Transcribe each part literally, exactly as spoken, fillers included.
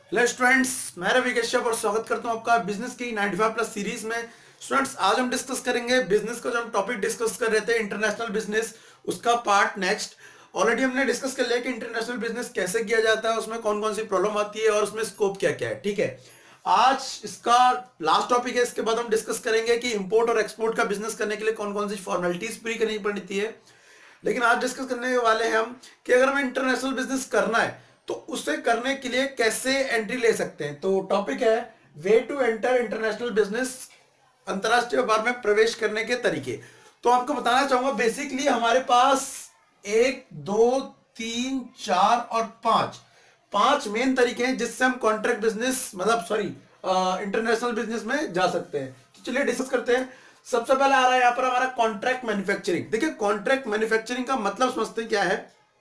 Hello students, मैं रवि कश्यप और स्वागत करता हूं आपका बिजनेस की पचानवे प्लस सीरीज में। स्टूडेंट्स, आज हम डिस्कस करेंगे बिजनेस का जो हम टॉपिक डिस्कस कर रहे थे इंटरनेशनल बिजनेस, उसका पार्ट नेक्स्ट। ऑलरेडी हमने डिस्कस कर लिया कि इंटरनेशनल बिजनेस कैसे किया जाता है, उसमें कौन कौन सी प्रॉब्लम आती है और उसमें स्कोप क्या क्या है। ठीक है, आज इसका लास्ट टॉपिक है। इसके बाद हम डिस्कस करेंगे कि इंपोर्ट और एक्सपोर्ट का बिजनेस करने के लिए कौन कौन सी फॉर्मेलिटीज पूरी करनी पड़ती है। लेकिन आज डिस्कस करने वाले हैं हम कि अगर हमें इंटरनेशनल बिजनेस करना है तो उसे करने के लिए कैसे एंट्री ले सकते हैं। तो टॉपिक है way to enter international business, अंतरराष्ट्रीय व्यापार में प्रवेश करने के तरीके। तो आपको बताना चाहूंगा, बेसिकली हमारे पास एक दो तीन चार और पांच पांच मेन तरीके हैं जिससे हम कॉन्ट्रैक्ट बिजनेस मतलब सॉरी इंटरनेशनल बिजनेस में जा सकते हैं। तो चलिए डिस्कस करते हैं। सबसे पहले आ रहा है यहां पर हमारा कॉन्ट्रैक्ट मैन्युफैक्चरिंग। देखिए, कॉन्ट्रैक्ट मैन्युफैक्चरिंग का मतलब समझते हैं क्या है।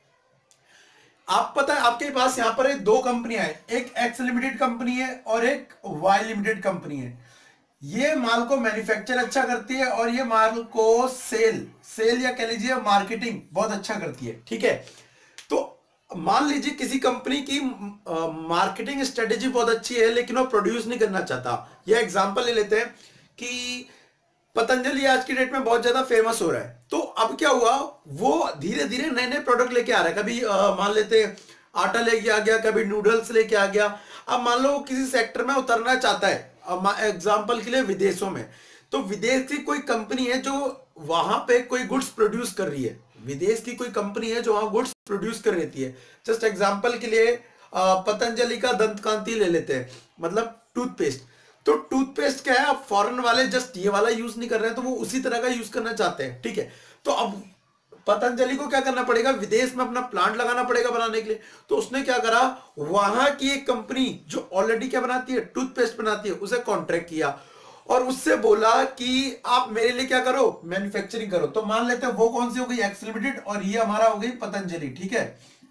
आप पता है आपके पास यहां पर दो कंपनियां हैं, एक एक्स लिमिटेड कंपनी है और एक वाई लिमिटेड कंपनी है। ये माल को मैन्युफैक्चर अच्छा करती है और ये माल को सेल सेल या कह लीजिए मार्केटिंग बहुत अच्छा करती है। ठीक है, तो मान लीजिए किसी कंपनी की मार्केटिंग स्ट्रेटेजी बहुत अच्छी है लेकिन वो प्रोड्यूस नहीं करना चाहता। ये एग्जांपल ले लेते हैं कि पतंजलि आज की डेट में बहुत ज्यादा फेमस हो रहा है। तो अब क्या हुआ, वो धीरे धीरे नए नए प्रोडक्ट लेके आ रहा है। कभी मान लेते आटा लेके आ गया, कभी नूडल्स लेके आ गया। अब मान लो किसी सेक्टर में उतरना चाहता है, एग्जांपल के लिए विदेशों में, तो विदेश की कोई कंपनी है जो वहां पे कोई गुड्स प्रोड्यूस कर रही है। विदेश की कोई कंपनी है जो वहां गुड्स प्रोड्यूस कर रही है। जस्ट एग्जांपल के लिए पतंजलि का दंत कांति ले लेते हैं, मतलब टूथपेस्ट। तो टूथपेस्ट क्या है, अब फॉरेन वाले जस्ट ये वाला यूज नहीं कर रहे हैं, तो वो उसी तरह का यूज करना चाहते हैं। ठीक है, तो अब पतंजलि को क्या करना पड़ेगा, विदेश में अपना प्लांट लगाना पड़ेगा बनाने के लिए। तो उसने क्या करा, वहां की एक कंपनी जो ऑलरेडी क्या बनाती है, टूथपेस्ट बनाती है, उसे कॉन्ट्रैक्ट किया और उससे बोला कि आप मेरे लिए क्या करो, मैन्युफैक्चरिंग करो। तो मान लेते हैं वो कौन सी हो गई, एक्स लिमिटेड, और ये हमारा हो गई पतंजलि। ठीक है,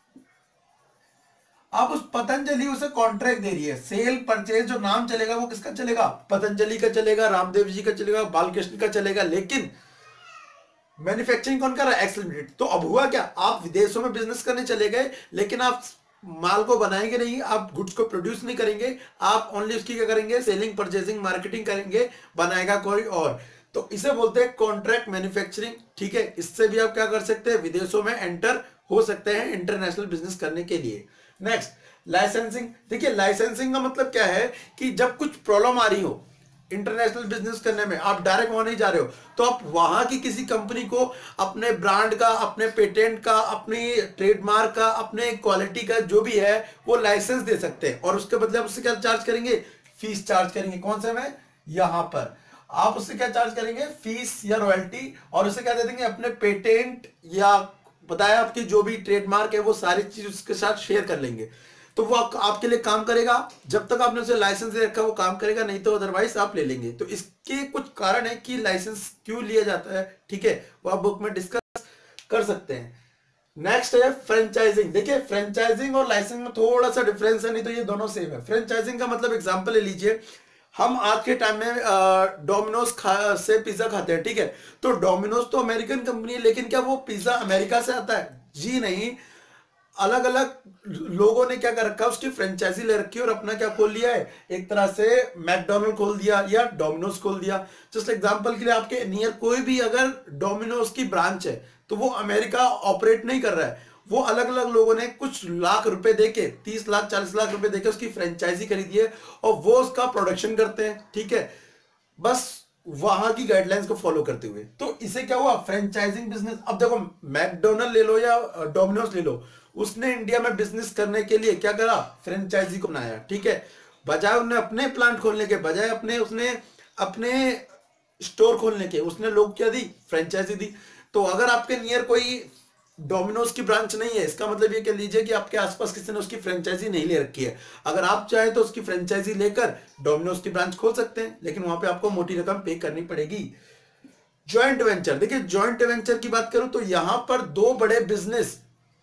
अब उस पतंजलि उसे कॉन्ट्रैक्ट दे रही है। सेल परचेज जो नाम चलेगा वो किसका चलेगा, पतंजलि का चलेगा, रामदेव जी का चलेगा, बालकृष्ण का चलेगा, लेकिन मैन्युफैक्चरिंग कौन कर रहा है, एक्स लिमिटेड। तो अब हुआ क्या, आप विदेशों में बिजनेस करने चले गए लेकिन आप माल को बनाएंगे नहीं, आप गुड्स को प्रोड्यूस नहीं करेंगे, आप ओनली उसकी क्या करेंगे, सेलिंग परचेसिंग मार्केटिंग करेंगे, बनाएगा कोई और। तो इसे बोलते हैं कॉन्ट्रैक्ट मैन्युफैक्चरिंग। ठीक है, इससे भी आप क्या कर सकते हैं, विदेशों में एंटर हो सकते हैं इंटरनेशनल बिजनेस करने के लिए। Next, licensing. देखिए, लाइसेंसिंग का मतलब क्या है कि जब कुछ प्रॉब्लम आ रही हो इंटरनेशनल बिजनेस करने में, आप डायरेक्ट वहां नहीं जा रहे हो, तो आप वहां की किसी कंपनी को अपने ब्रांड का, अपने पेटेंट का, अपनी ट्रेडमार्क का, अपने क्वालिटी का जो भी है वो लाइसेंस दे सकते हैं और उसके बदले आप उससे क्या चार्ज करेंगे, फीस चार्ज करेंगे। कौन से में, यहां पर आप उससे क्या चार्ज करेंगे, फीस या रॉयल्टी, और उसे क्या दे देंगे, अपने पेटेंट या बताया आपकी जो भी ट्रेडमार्क है वो सारी चीज उसके साथ शेयर कर लेंगे। तो वो आप, आपके लिए काम करेगा, जब तक आपने उसे लाइसेंस दे रखा वो काम करेगा, नहीं तो अदरवाइज आप ले लेंगे। तो इसके कुछ कारण है कि लाइसेंस क्यों लिया जाता है। ठीक है, वो आप बुक में डिस्कस कर सकते हैं। नेक्स्ट है फ्रेंचाइजिंग। देखिए, फ्रेंचाइजिंग और लाइसेंस में थोड़ा सा डिफरेंस है, नहीं तो ये दोनों सेम है। फ्रेंचाइजिंग का मतलब एग्जांपल ले लीजिए, हम आज के टाइम में डोमिनोज खा से पिज्जा खाते हैं। ठीक है, तो डोमिनोज तो अमेरिकन कंपनी है, लेकिन क्या वो पिज्जा अमेरिका से आता है, जी नहीं। अलग अलग लोगों ने क्या कर रखा है, उसकी फ्रेंचाइजी ले रखी है और अपना क्या खोल लिया है, एक तरह से मैकडोनल्ड खोल दिया या डोमिनोज खोल दिया। जस्ट एग्जांपल के लिए आपके नियर कोई भी अगर डोमिनोज की ब्रांच है तो वो अमेरिका ऑपरेट नहीं कर रहा है, वो अलग अलग लोगों ने कुछ लाख रुपए देके, तीस लाख चालीस लाख रुपए देके उसकी फ्रेंचाइजी खरीदी है और वो उसका प्रोडक्शन करते हैं। ठीक है, बस वहां की गाइडलाइंस को फॉलो करते हुए। तो इसे क्या हुआ, फ्रेंचाइजिंग बिजनेस। अब देखो, मैकडोनल्ड ले लो या डोमिनोज ले लो, उसने इंडिया में बिजनेस करने के लिए क्या करा, फ्रेंचाइजी को बनाया। ठीक है, बजाय उन्हें अपने प्लांट खोलने के, बजाय अपने उसने अपने स्टोर खोलने के, उसने लोग क्या दी, फ्रेंचाइजी दी। तो अगर आपके नियर कोई डोमिनोज की ब्रांच नहीं है, इसका मतलब ये कह लीजिए कि आपके आसपास किसी ने उसकी फ्रेंचाइजी नहीं ले रखी है। अगर आप चाहे तो उसकी फ्रेंचाइजी लेकर डोमिनोज की ब्रांच खोल सकते हैं, लेकिन वहां पे आपको मोटी रकम पे करनी पड़ेगी। Joint venture. देखिए, जॉइंट वेंचर की बात करूं तो यहां पर दो बड़े बिजनेस,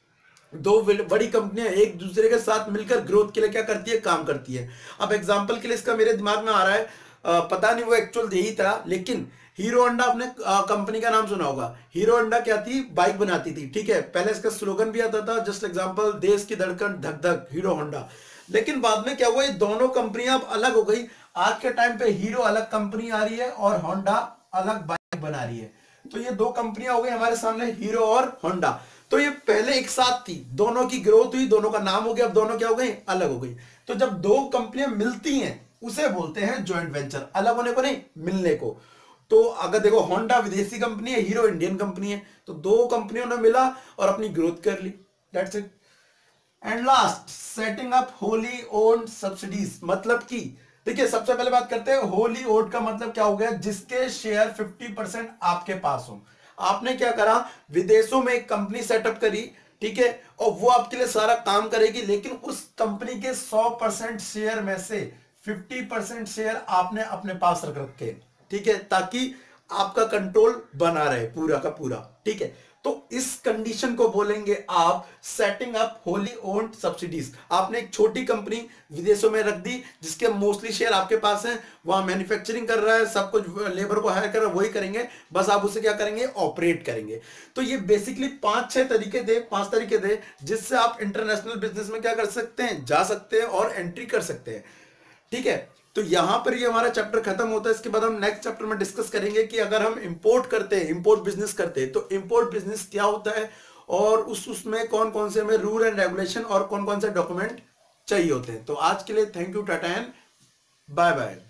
दो बड़ी कंपनियां एक दूसरे के साथ मिलकर ग्रोथ के लिए क्या करती है, काम करती है। अब एग्जांपल के लिए इसका मेरे दिमाग में आ रहा है, आ, पता नहीं वो एक्चुअल यही था, लेकिन हीरो होंडा आपने कंपनी का नाम सुना होगा। हीरो होंडा क्या थी, बाइक बनाती थी, ठीक है। पहले इसका स्लोगन भी आता था, जस्ट एग्जांपल, देश की धड़कन धक धक हीरो होंडा। लेकिन बाद में क्या हुआ, ये दोनों कंपनियां अब अलग हो गई। आज के टाइम पे हीरो अलग कंपनी आ रही है और होंडा अलग बाइक बना रही है। तो ये दो कंपनियां हो गई हमारे सामने, हीरो और होंडा। तो ये पहले एक साथ थी, दोनों की ग्रोथ हुई, दोनों का नाम हो गया, अब दोनों क्या हो गई, अलग हो गई। तो जब दो कंपनियां मिलती हैं उसे बोलते हैं जॉइंट वेंचर, अलग होने को नहीं, मिलने को। तो अगर देखो, होंडा विदेशी कंपनी है, हीरो इंडियन कंपनी है, तो दो कंपनियों ने मिला और अपनी ग्रोथ कर ली, that's it. And last, setting up wholly owned subsidiaries, मतलब कि देखिए सबसे पहले बात करते हैं होली ओन्ड का मतलब क्या हो गया, जिसके शेयर फिफ्टी परसेंट आपके पास हो। आपने क्या करा, विदेशों में एक कंपनी सेटअप करी, ठीक है, और वो आपके लिए सारा काम करेगी, लेकिन उस कंपनी के सौ परसेंट शेयर में से फिफ्टी परसेंट शेयर आपने अपने पास रख रखे, ठीक है, ताकि आपका कंट्रोल बना रहे पूरा का पूरा, ठीक है। तो इस कंडीशन को बोलेंगे आप setting up wholly owned subsidiaries. आपने एक छोटी कंपनी विदेशों में रख दी, जिसके मोस्टली शेयर आपके पास हैं, वहां मैन्युफैक्चरिंग कर रहा है, सब कुछ लेबर को हायर कर रहा है, वही करेंगे, बस आप उसे क्या करेंगे, ऑपरेट करेंगे। तो ये बेसिकली पांच छह तरीके थे, पांच तरीके थे जिससे आप इंटरनेशनल बिजनेस में क्या कर सकते हैं, जा सकते हैं और एंट्री कर सकते हैं, ठीक है। तो यहां पर ये हमारा चैप्टर खत्म होता है। इसके बाद हम नेक्स्ट चैप्टर में डिस्कस करेंगे कि अगर हम इंपोर्ट करते हैं, इंपोर्ट बिजनेस करते हैं, तो इंपोर्ट बिजनेस क्या होता है और उस उसमें कौन कौन से हमें रूल एंड रेगुलेशन और कौन कौन से डॉक्यूमेंट चाहिए होते हैं। तो आज के लिए thank you, tata and bye bye.